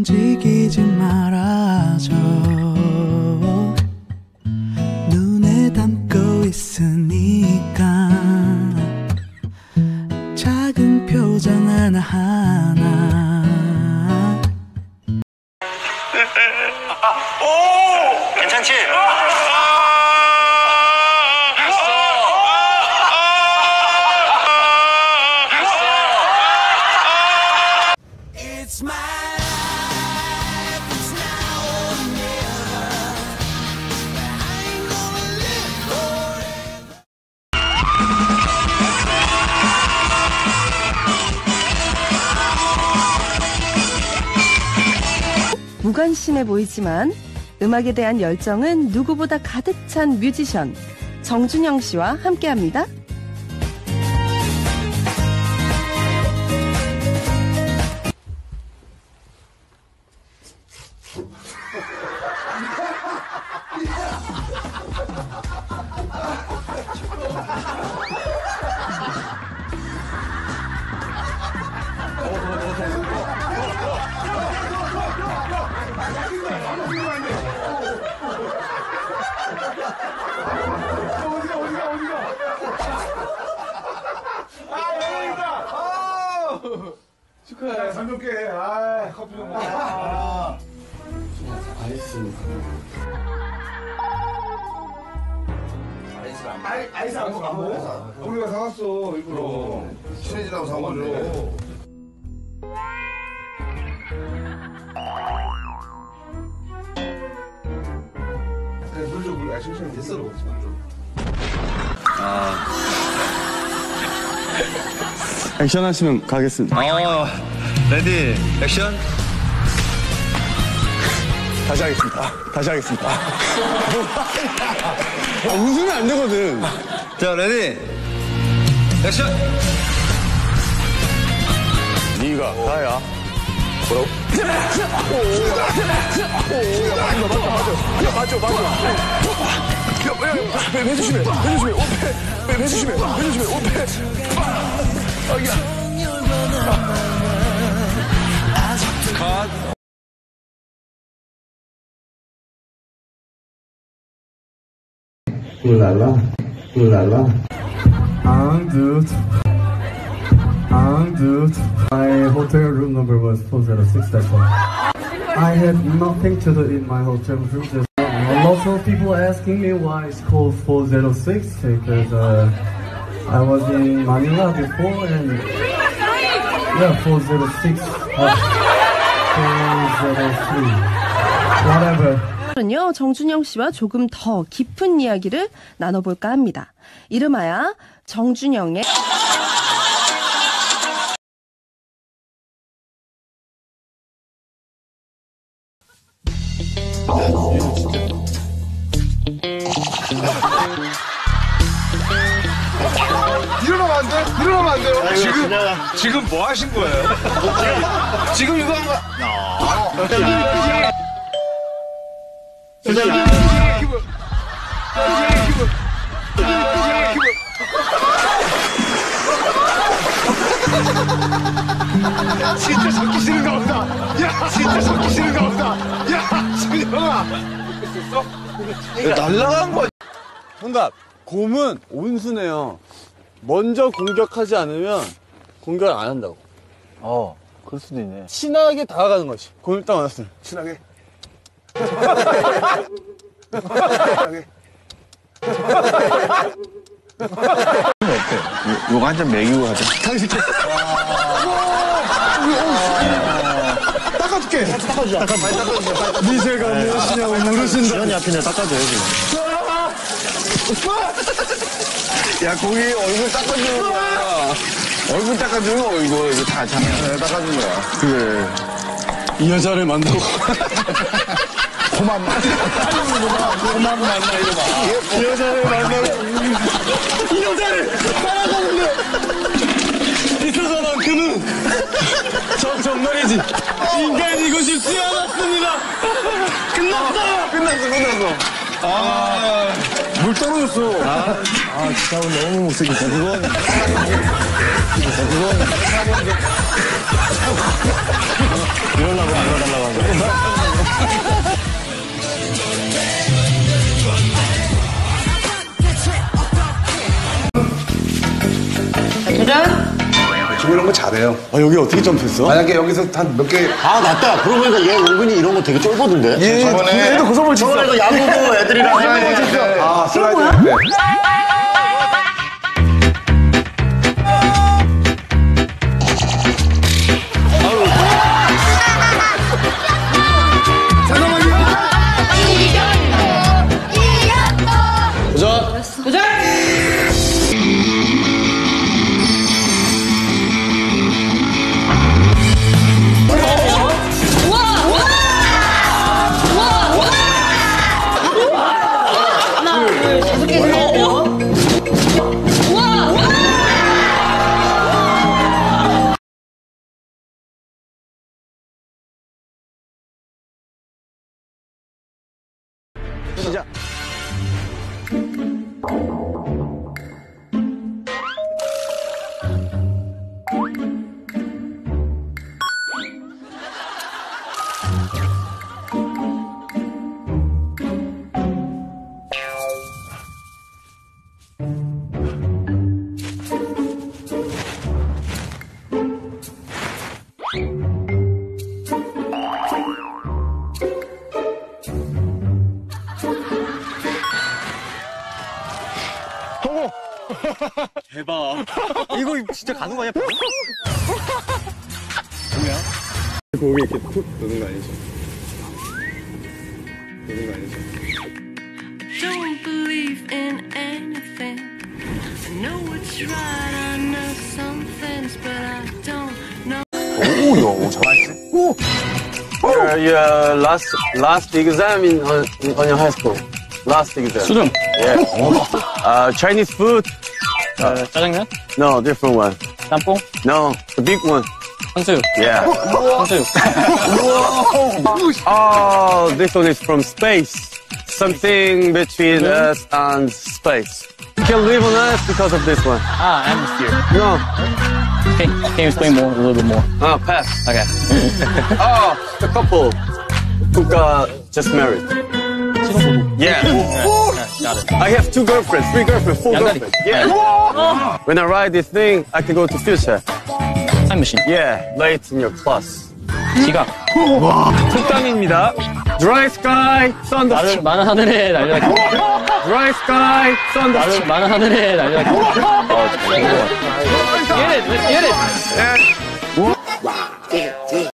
움직이지 말아줘. 눈에 담고 있으니까 작은 표정 하나하나. 오! 괜찮지? It's my life, it's now or never. I ain't gonna live forever. 무관심해 보이지만 음악에 대한 열정은 누구보다 가득 찬 뮤지션 정준영 씨와 함께합니다. 축하해. 잘 먹게. 아, 커피 좀 먹어. 아. 아이스 안 먹어. 우리가 사왔어, 일부러. 친해지라고 사온 거죠. 그래, 물 좀, 물. 아, 천천히 됐어, 물 좀. 액션 하시면 가겠습니다. 레디, 액션. 다시 하겠습니다. 다시 하겠습니다. 웃으면 안 되거든. 자, 레디, 액션. 네가 나야. 뭐라고? 맞아. 배 조심해. 배 조심해. 컷. 울랄라. dude. My hotel room number was 406, that's why. I had nothing to do in my hotel room. Just lots of people asking me why it's called 406 because I was in Manila before and yeah, 406, 403, whatever. 오늘은요, 정준영 씨와 조금 더 깊은 이야기를 나눠볼까 합니다. 이름하여 정준영의 일어나면 안 돼요? 지금 뭐 하신 거예요? 지금 이거 한 거. 진짜 잡기 싫은가 보다. 야, 진짜 잡기 싫은가 보다. 야, 준영아. 날라간 거. 정답. 곰은 온순해요. 먼저 공격하지 않으면 공격을 안 한다고. 그럴 수도 있네. 친하게 다가가는 거지. 곰을 딱 만났으면. 친하게. 요거 한 잔 먹이고 가자. 당신 닦아줄게. 미세가 무엇이냐고 물으신다. 지현이 앞에 내가 닦아줘야지. 야, 거기 얼굴 닦아주는 거야. 얼굴 닦아주는 거, 이거 다 닦아주는 거야. 그래. 이 여자를 만나고. 그만 만나. 이러봐. 이 여자를 만나고. 이 여자를 따라가는데. 있어서는 그는 정말이지. 인간이고 싶지 않았습니다. 끝났어. 물 떨어졌어. 진짜 오늘 너무 못생겼다. 그건. 이러려고 안 해달라고 한 거야. 지금 이런 거 잘해요. 여기 어떻게 점프했어? 만약에 여기서 한 몇 개. 아, 맞다. 그러고 보니까 얘 은근히 이런 거 되게 쫄거든데. 예, 얘도 고소볼 쳤어. 저번에 그 야구부 애들이랑 했는데. 아, 슬라이드 할 때. 시작. 대박. 이거 진짜 가는 거 아니야? 공이 이렇게 툭 도는 거 아니죠? 도는 거 아니죠? Don't believe in anything. I know it's right, I know some things, but I don't know. Your last exam on your high school. Last exam. 수능. Yeah. Chinese food. 짜장면? No, different one. 짬뽕? No, the big one. 탕수육. Yeah. 탕수육. Oh, this one is from space. Something between us and space. You can live on Earth because of this one. Atmosphere. No. Can you explain more, a little bit more? Oh, pass. Okay. Oh, the couple who got just married. Yeah. Got it. I have 2 girlfriends, 3 girlfriends, 4 양다리. girlfriends. Yeah. When I ride this thing, I can go to future. 타임머신. Yeah, late in your class. 지각. 속담입니다. Dry sky, thunder. 많은 하늘에 날려라. Dry sky, thunder. 많은 하늘에 날려라. Get it, let's get it. Yeah.